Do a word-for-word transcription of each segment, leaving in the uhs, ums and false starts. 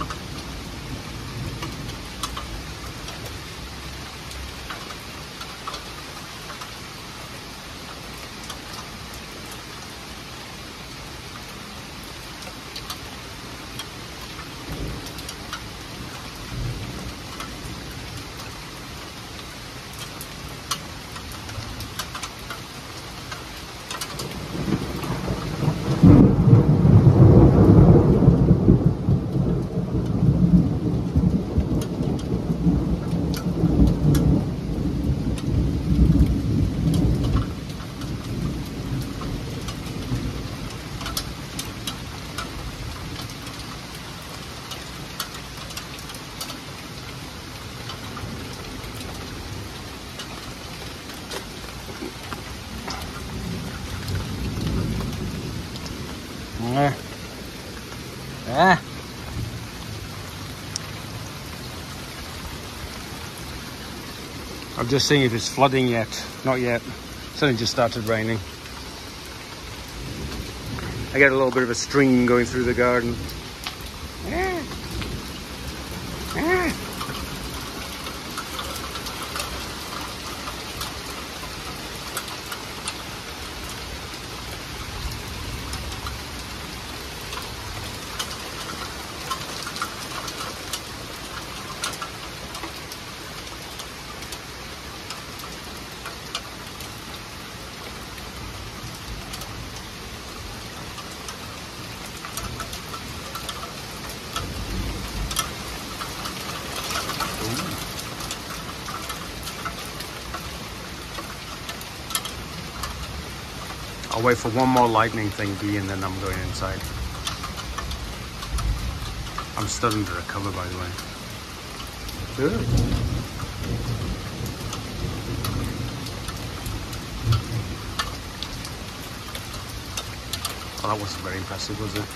Yeah. Yeah. I'm just seeing if it's flooding yet. Not yet. It's only just started raining. I get a little bit of a stream going through the garden. Yeah. Yeah. I'll wait for one more lightning thing B and then I'm going inside. I'm stood under a cover, by the way. Good. Oh, that wasn't very impressive, was it?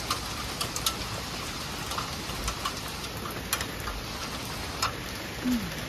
Mm.